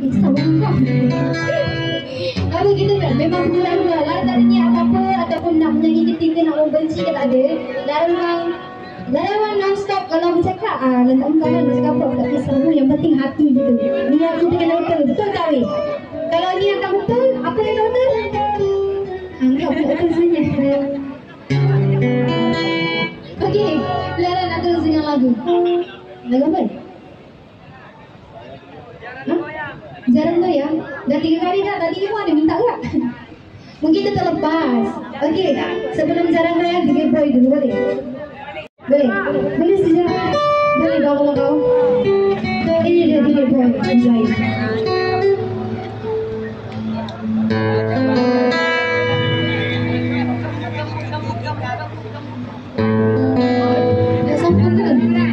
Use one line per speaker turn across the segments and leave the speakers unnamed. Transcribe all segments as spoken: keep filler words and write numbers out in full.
Sama. Kalau kita kan memang mula-mula lah tak ada niat apa ataupun nak menyakiti ke nak membenci ke tak ada. Dah memang dah memang non-stop kalau bercakap ah letak muka kan nak cakap apa tak kisah pun, yang penting hati gitu. Niat tu kena betul. Betul tak weh? Kalau niat tak betul, apa yang tak betul? Anggap betul saja. Okey, Lara nak terus dengan lagu. Lagu apa? Jarang goyang. Dah tiga kali dah. Tadi kamu ada minta tak? Mungkin kita terlepas. Okey. Sebelum jarang goyang, tiga boy dulu boleh? Boleh? Boleh saja. Boleh dong kalau kau. Ini dia tiga boy. Enjoy. Dah sampai ke?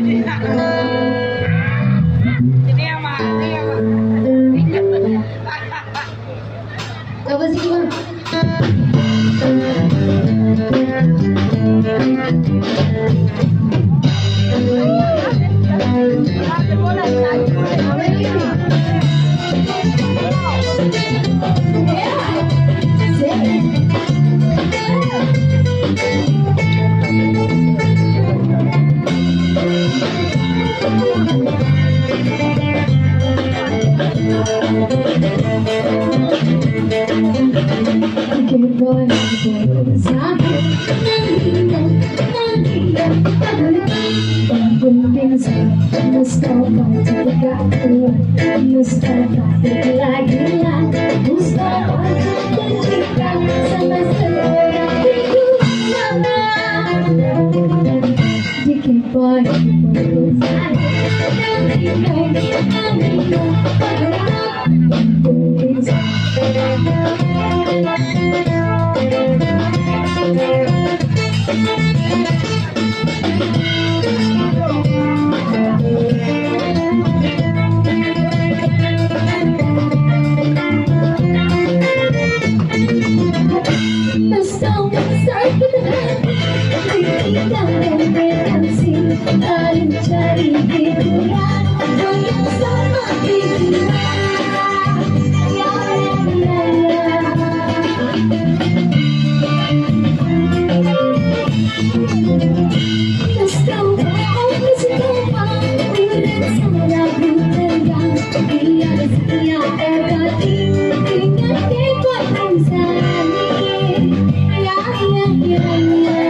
Apa sih bang? Mustafa tidak kuat, Mustafa gila-gila, Mustafa tercipta sama seorang ibu mama. Dikit boy, berusaha, cari hiburan goyang sama hiburan. Ya ya ya. Mustafa, Mustafa, udah sama lagu terbang. Biar saya abadi dengan hebat insani. Ya ya ya ya.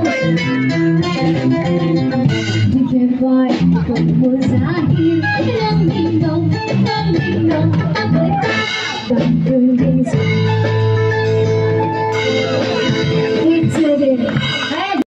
Boy, como Zahir.